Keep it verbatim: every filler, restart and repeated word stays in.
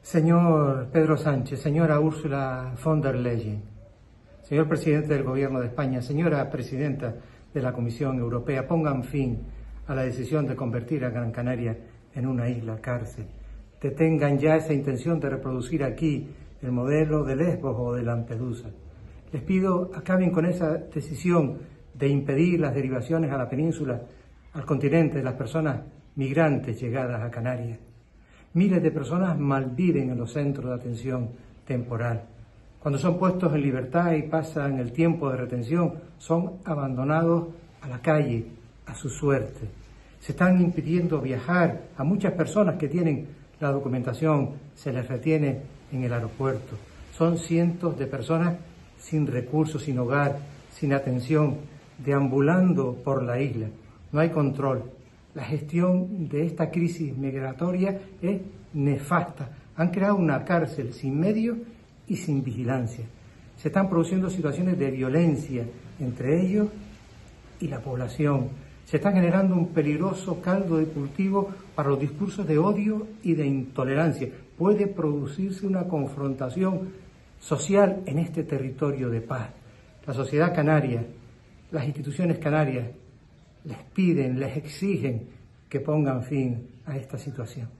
Señor Pedro Sánchez, señora Ursula von der Leyen, señor presidente del Gobierno de España, señora presidenta de la Comisión Europea, pongan fin a la decisión de convertir a Gran Canaria en una isla cárcel. Detengan ya esa intención de reproducir aquí el modelo de Lesbos o de Lampedusa. Les pido acaben con esa decisión de impedir las derivaciones a la península, al continente, de las personas migrantes llegadas a Canarias. Miles de personas malviven en los centros de atención temporal. Cuando son puestos en libertad y pasan el tiempo de retención, son abandonados a la calle, a su suerte. Se están impidiendo viajar a muchas personas que tienen la documentación, se les retiene en el aeropuerto. Son cientos de personas sin recursos, sin hogar, sin atención, deambulando por la isla. No hay control. La gestión de esta crisis migratoria es nefasta. Han creado una cárcel sin medios y sin vigilancia. Se están produciendo situaciones de violencia entre ellos y la población. Se está generando un peligroso caldo de cultivo para los discursos de odio y de intolerancia. Puede producirse una confrontación social en este territorio de paz. La sociedad canaria, las instituciones canarias, les piden, les exigen que pongan fin a esta situación.